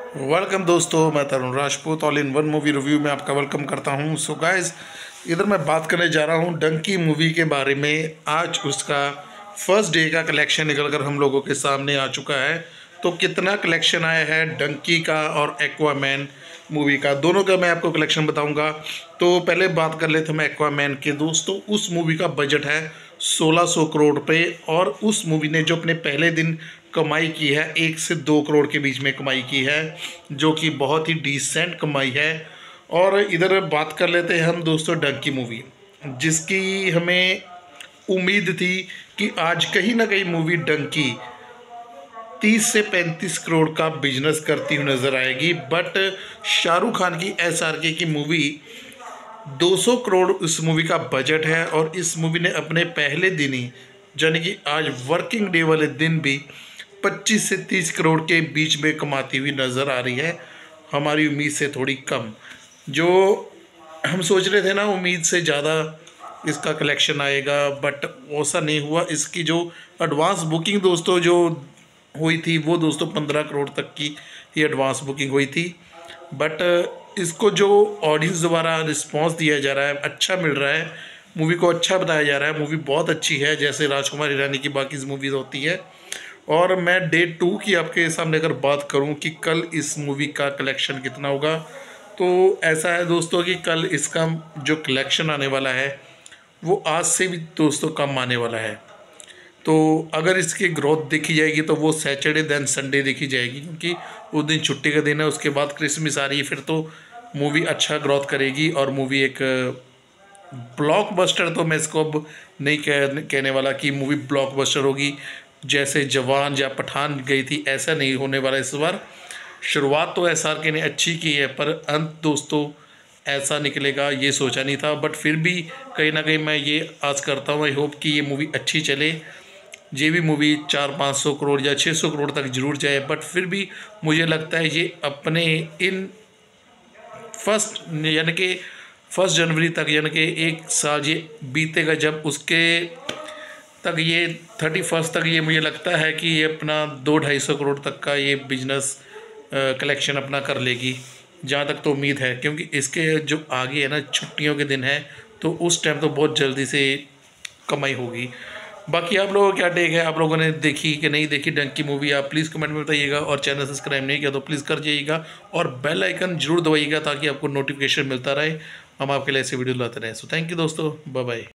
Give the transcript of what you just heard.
Welcome दोस्तों, मैं Tarun Rajput all in one movie review में आपका वेलकम करता हूं। सो गाइस, इधर मैं बात करने जा रहा हूं डंकी मूवी के बारे में। आज उसका फर्स्ट डे का कलेक्शन निकलकर हम लोगों के सामने आ चुका है। तो कितना कलेक्शन आया है डंकी का और एक्वामैन मूवी का, दोनों का मैं आपको कलेक्शन बताऊंगा। तो पहले बात कर लेते हैं एक्वामैन के। दोस्तों, उस मूवी का बजट है 1600 करोड़ रुपये और उस मूवी ने जो अपने पहले दिन कमाई की है 1 से 2 करोड़ के बीच में कमाई की है, जो कि बहुत ही डिसेंट कमाई है। और इधर बात कर लेते हैं हम दोस्तों डंकी मूवी, जिसकी हमें उम्मीद थी कि आज कहीं ना कहीं मूवी डंकी 30 से 35 करोड़ का बिजनेस करती हुई नज़र आएगी। बट शाहरुख खान की SRK की मूवी 200 करोड़ इस मूवी का बजट है और इस मूवी ने अपने पहले दिन ही, यानी कि आज वर्किंग डे वाले दिन भी 25 से 30 करोड़ के बीच में कमाती हुई नज़र आ रही है। हमारी उम्मीद से थोड़ी कम, जो हम सोच रहे थे ना उम्मीद से ज़्यादा इसका कलेक्शन आएगा, बट ऐसा नहीं हुआ। इसकी जो एडवांस बुकिंग दोस्तों जो हुई थी वो दोस्तों 15 करोड़ तक की ही एडवांस बुकिंग हुई थी। बट इसको जो ऑडियंस द्वारा रिस्पांस दिया जा रहा है, अच्छा मिल रहा है, मूवी को अच्छा बताया जा रहा है। मूवी बहुत अच्छी है, जैसे राजकुमार हिरानी की बाकी मूवीज़ होती है। और मैं डे 2 की आपके सामने अगर बात करूं कि कल इस मूवी का कलेक्शन कितना होगा, तो ऐसा है दोस्तों कि कल इसका जो कलेक्शन आने वाला है वो आज से भी दोस्तों कम आने वाला है। तो अगर इसकी ग्रोथ देखी जाएगी तो वो सैटरडे दैन संडे देखी जाएगी, क्योंकि उस दिन छुट्टी का दिन है। उसके बाद क्रिसमस आ रही है, फिर तो मूवी अच्छा ग्रोथ करेगी और मूवी एक ब्लॉकबस्टर, तो मैं इसको अब नहीं कहने वाला कि मूवी ब्लॉकबस्टर होगी जैसे जवान या पठान गई थी, ऐसा नहीं होने वाला इस बार। शुरुआत तो SRK ने अच्छी की है, पर अंत दोस्तों ऐसा निकलेगा ये सोचा नहीं था। बट फिर भी कहीं ना कहीं मैं ये आस करता हूँ, आई होप कि ये मूवी अच्छी चले। ये भी मूवी 400-500 करोड़ या 600 करोड़ तक जरूर जाए, बट फिर भी मुझे लगता है ये अपने इन फर्स्ट यानी कि 1 जनवरी तक, यानी कि एक साल ये बीतेगा जब, उसके तक ये 31 तक ये मुझे लगता है कि ये अपना 200-250 करोड़ तक का ये बिजनेस कलेक्शन अपना कर लेगी, जहाँ तक तो उम्मीद है। क्योंकि इसके जो आगे है ना छुट्टियों के दिन है, तो उस टाइम तो बहुत जल्दी से कमाई होगी। बाकी आप लोगों का क्या टेक है, आप लोगों ने देखी कि नहीं देखी डंकी मूवी, आप प्लीज़ कमेंट में बताइएगा। और चैनल सब्सक्राइब नहीं किया तो प्लीज़ कर जाइएगा और बेल आइकन जरूर दबाइएगा, ताकि आपको नोटिफिकेशन मिलता रहे, हम आपके लिए ऐसे वीडियो लाते रहें। सो थैंक यू दोस्तों, बाय बाय।